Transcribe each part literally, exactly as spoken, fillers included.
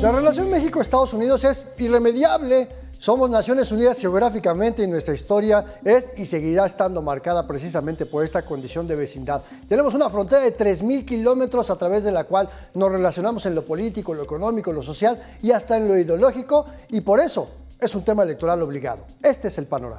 La relación México-Estados Unidos es irremediable. Somos Naciones Unidas geográficamente y nuestra historia es y seguirá estando marcada precisamente por esta condición de vecindad. Tenemos una frontera de tres mil kilómetros a través de la cual nos relacionamos en lo político, lo económico, lo social y hasta en lo ideológico, y por eso es un tema electoral obligado. Este es el panorama.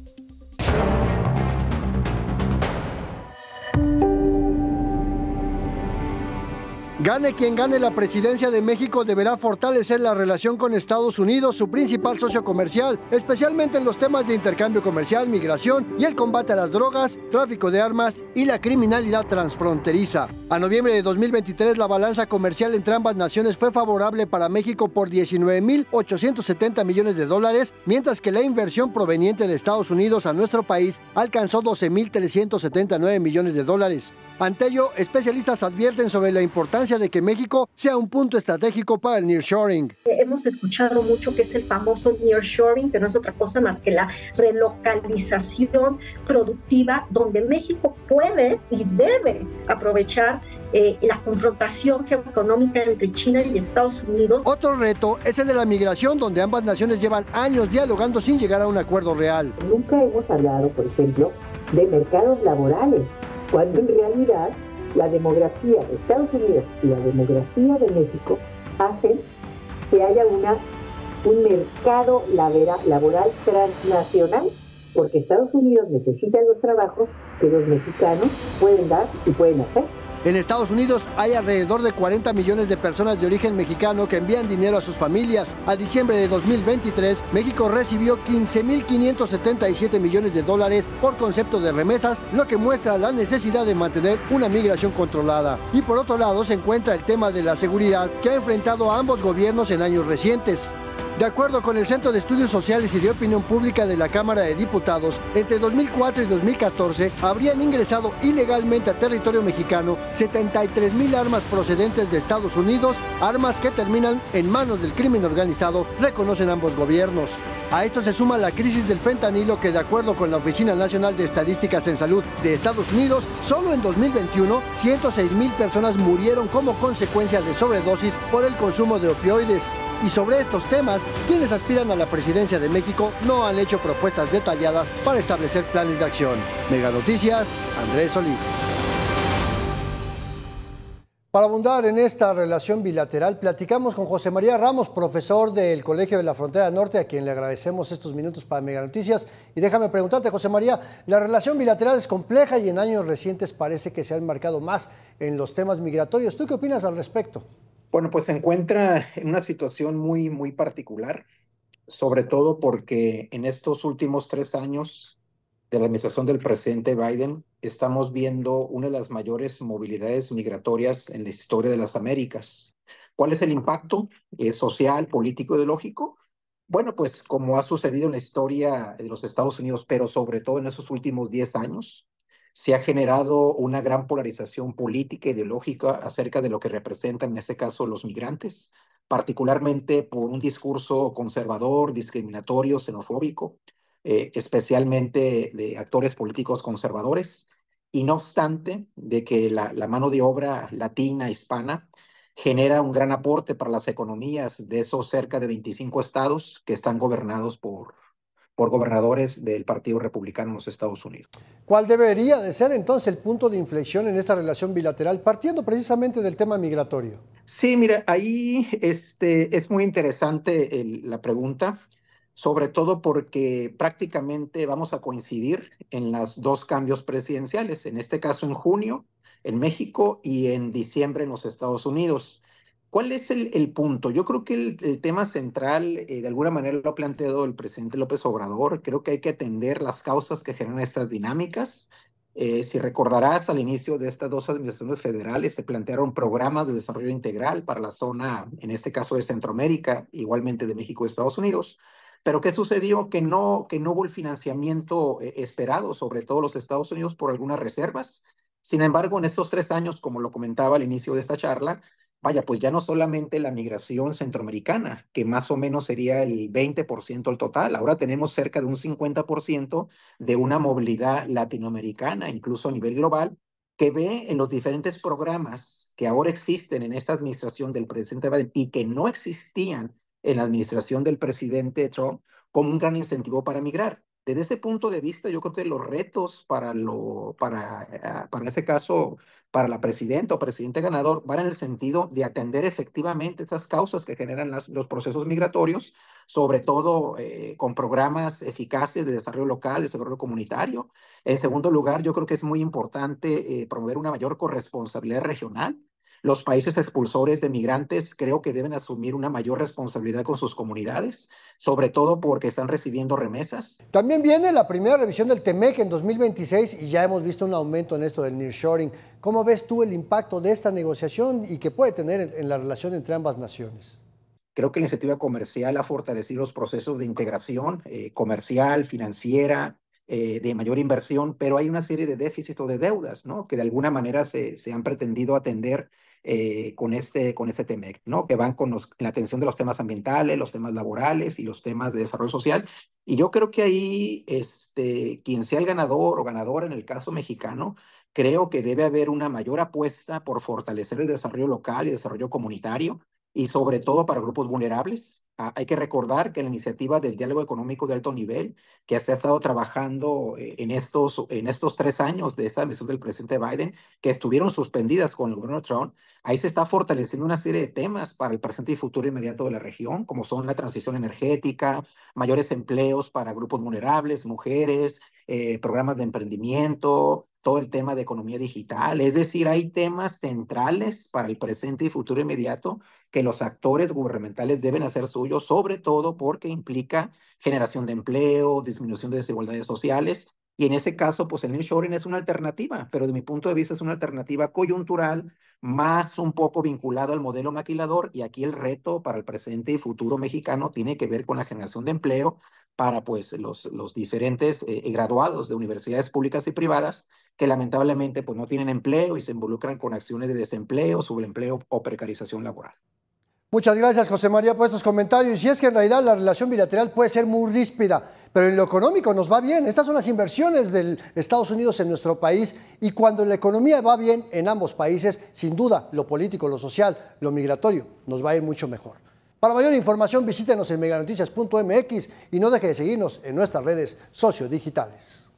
Gane quien gane la presidencia de México, deberá fortalecer la relación con Estados Unidos, su principal socio comercial, especialmente en los temas de intercambio comercial, migración y el combate a las drogas, tráfico de armas y la criminalidad transfronteriza. A noviembre de dos mil veintitrés, la balanza comercial entre ambas naciones fue favorable para México por diecinueve mil ochocientos setenta millones de dólares, mientras que la inversión proveniente de Estados Unidos a nuestro país alcanzó doce mil trescientos setenta y nueve millones de dólares. Ante ello, especialistas advierten sobre la importancia de que México sea un punto estratégico para el nearshoring. Hemos escuchado mucho que es el famoso nearshoring, que no es otra cosa más que la relocalización productiva, donde México puede y debe aprovechar eh, la confrontación geoeconómica entre China y Estados Unidos. Otro reto es el de la migración, donde ambas naciones llevan años dialogando sin llegar a un acuerdo real. Nunca hemos hablado, por ejemplo, de mercados laborales, cuando en realidad la demografía de Estados Unidos y la demografía de México hacen que haya una, un mercado laboral transnacional, porque Estados Unidos necesita los trabajos que los mexicanos pueden dar y pueden hacer. En Estados Unidos hay alrededor de cuarenta millones de personas de origen mexicano que envían dinero a sus familias. A diciembre de dos mil veintitrés, México recibió quince mil quinientos setenta y siete millones de dólares por concepto de remesas, lo que muestra la necesidad de mantener una migración controlada. Y por otro lado se encuentra el tema de la seguridad, que ha enfrentado a ambos gobiernos en años recientes. De acuerdo con el Centro de Estudios Sociales y de Opinión Pública de la Cámara de Diputados, entre dos mil cuatro y dos mil catorce habrían ingresado ilegalmente a territorio mexicano setenta y tres mil armas procedentes de Estados Unidos, armas que terminan en manos del crimen organizado, reconocen ambos gobiernos. A esto se suma la crisis del fentanilo, que de acuerdo con la Oficina Nacional de Estadísticas en Salud de Estados Unidos, solo en dos mil veintiuno, ciento seis mil personas murieron como consecuencia de sobredosis por el consumo de opioides. Y sobre estos temas, quienes aspiran a la presidencia de México no han hecho propuestas detalladas para establecer planes de acción. Mega Noticias, Andrés Solís. Para abundar en esta relación bilateral, platicamos con José María Ramos, profesor del Colegio de la Frontera Norte, a quien le agradecemos estos minutos para Mega Noticias. Y déjame preguntarte, José María, la relación bilateral es compleja y en años recientes parece que se ha enmarcado más en los temas migratorios. ¿Tú qué opinas al respecto? Bueno, pues se encuentra en una situación muy, muy particular, sobre todo porque en estos últimos tres años de la administración del presidente Biden estamos viendo una de las mayores movilidades migratorias en la historia de las Américas. ¿Cuál es el impacto eh, social, político, ideológico? Bueno, pues como ha sucedido en la historia de los Estados Unidos, pero sobre todo en estos últimos diez años, se ha generado una gran polarización política e ideológica acerca de lo que representan, en este caso, los migrantes, particularmente por un discurso conservador, discriminatorio, xenofóbico, eh, especialmente de actores políticos conservadores, y no obstante de que la, la mano de obra latina, hispana, genera un gran aporte para las economías de esos cerca de veinticinco estados que están gobernados por por gobernadores del Partido Republicano en los Estados Unidos. ¿Cuál debería de ser entonces el punto de inflexión en esta relación bilateral, partiendo precisamente del tema migratorio? Sí, mira, ahí este, es muy interesante el, la pregunta, sobre todo porque prácticamente vamos a coincidir en los dos cambios presidenciales, en este caso en junio en México y en diciembre en los Estados Unidos. ¿Cuál es el, el punto? Yo creo que el, el tema central, eh, de alguna manera lo ha planteado el presidente López Obrador. Creo que hay que atender las causas que generan estas dinámicas. Eh, si recordarás, al inicio de estas dos administraciones federales se plantearon programas de desarrollo integral para la zona, en este caso de Centroamérica, igualmente de México y Estados Unidos. Pero ¿qué sucedió? Que no, que no hubo el financiamiento eh, esperado, sobre todo los Estados Unidos, por algunas reservas. Sin embargo, en estos tres años, como lo comentaba al inicio de esta charla, vaya, pues ya no solamente la migración centroamericana, que más o menos sería el veinte por ciento del total, ahora tenemos cerca de un cincuenta por ciento de una movilidad latinoamericana, incluso a nivel global, que ve en los diferentes programas que ahora existen en esta administración del presidente Biden y que no existían en la administración del presidente Trump como un gran incentivo para migrar. Desde ese punto de vista, yo creo que los retos para, lo, para, para ese caso, para la presidenta o presidente ganador, van en el sentido de atender efectivamente esas causas que generan las, los procesos migratorios, sobre todo eh, con programas eficaces de desarrollo local, de desarrollo comunitario. En segundo lugar, yo creo que es muy importante eh, promover una mayor corresponsabilidad regional. Los países expulsores de migrantes creo que deben asumir una mayor responsabilidad con sus comunidades, sobre todo porque están recibiendo remesas. También viene la primera revisión del TEMEC en dos mil veintiséis y ya hemos visto un aumento en esto del nearshoring. ¿Cómo ves tú el impacto de esta negociación y que puede tener en, en la relación entre ambas naciones? Creo que la iniciativa comercial ha fortalecido los procesos de integración eh, comercial, financiera, eh, de mayor inversión, pero hay una serie de déficits o de deudas, ¿no? Que de alguna manera se, se han pretendido atender eh, con este, con este TEMEC, ¿no? Que van con los, la atención de los temas ambientales, los temas laborales y los temas de desarrollo social. Y yo creo que ahí, este, quien sea el ganador o ganadora en el caso mexicano, creo que debe haber una mayor apuesta por fortalecer el desarrollo local y desarrollo comunitario, y sobre todo para grupos vulnerables. Ah, hay que recordar que la iniciativa del diálogo económico de alto nivel, que se ha estado trabajando eh, en, estos, en estos tres años de esa administración del presidente Biden, que estuvieron suspendidas con el gobierno Trump, ahí se está fortaleciendo una serie de temas para el presente y futuro inmediato de la región, como son la transición energética, mayores empleos para grupos vulnerables, mujeres, eh, programas de emprendimiento, todo el tema de economía digital. Es decir, hay temas centrales para el presente y futuro inmediato que los actores gubernamentales deben hacer suyos, sobre todo porque implica generación de empleo, disminución de desigualdades sociales, y en ese caso, pues el nearshoring es una alternativa, pero de mi punto de vista es una alternativa coyuntural, más un poco vinculado al modelo maquilador, y aquí el reto para el presente y futuro mexicano tiene que ver con la generación de empleo para pues los, los diferentes eh, graduados de universidades públicas y privadas que lamentablemente pues no tienen empleo y se involucran con acciones de desempleo, subempleo o precarización laboral. Muchas gracias, José María, por estos comentarios. Y es que en realidad la relación bilateral puede ser muy ríspida, pero en lo económico nos va bien. Estas son las inversiones de Estados Unidos en nuestro país, y cuando la economía va bien en ambos países, sin duda, lo político, lo social, lo migratorio, nos va a ir mucho mejor. Para mayor información, visítenos en meganoticias punto m x y no deje de seguirnos en nuestras redes sociodigitales.